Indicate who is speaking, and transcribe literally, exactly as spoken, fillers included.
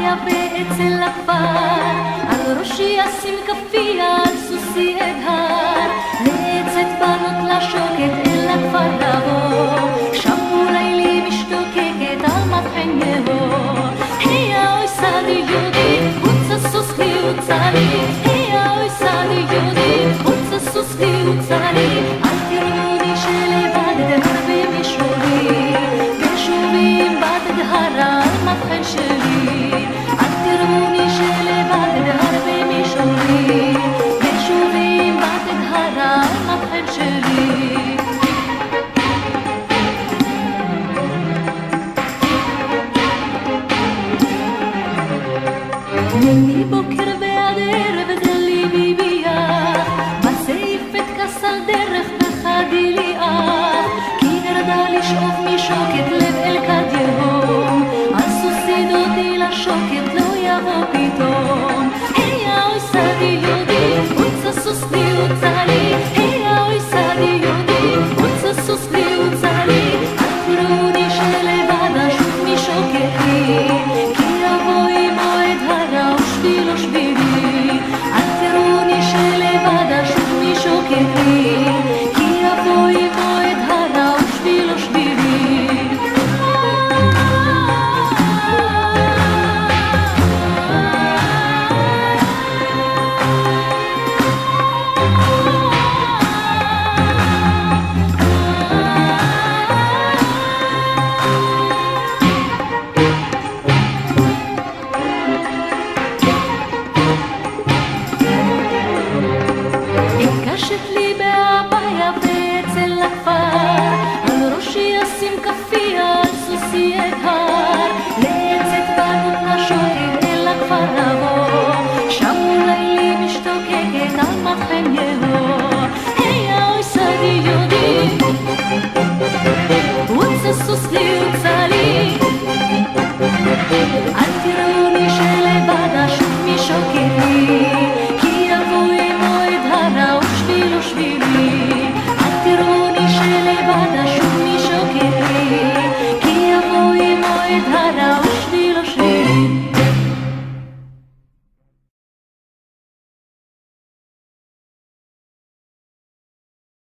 Speaker 1: יפה אצל הכפר, על ראשי אשים כפיה, על סוסי אדהר, נצאת בנות לשוקת אל הכפר לבוא, שם אולי לי משתוקקת על מבחן יבוא. היה אוי סדי יהודי, הוצא סוסי הוצא לי, היה אוי סדי יהודי, הוצא סוסי הוצא לי, אל תראוני שלבד דהר במישורי, ושובים בת דהרה על מבחן שלי, אל תראוני שלבד דהר במישורי, ושובים בת דהרה על מבחן שלי. מבוקר ועד ערב דלי ביביח, בסעיפת כסל דרך בחדי ליאח, כי ירדה לשאוף משוקת לב אל כד יהום, על סוסי דודי לשוקת לא יבוא פתאום. היה אוי סדי יהודי, הוצא סוסי הוצא לי, היה אוי סדי יהודי, הוצא סוסי הוצא לי, אל תראוני שלבד אשוב משוקתי, כי יבואי מועד הרע ושביל ושבילי, אל תראוני שלבד אשוב משוקתי, כי יבואי מועד הרע ושביל ושבילי. הקשת לי באבא יפה אצל הכפר, על ראשי אשים כפיה, על סוסי אדהר,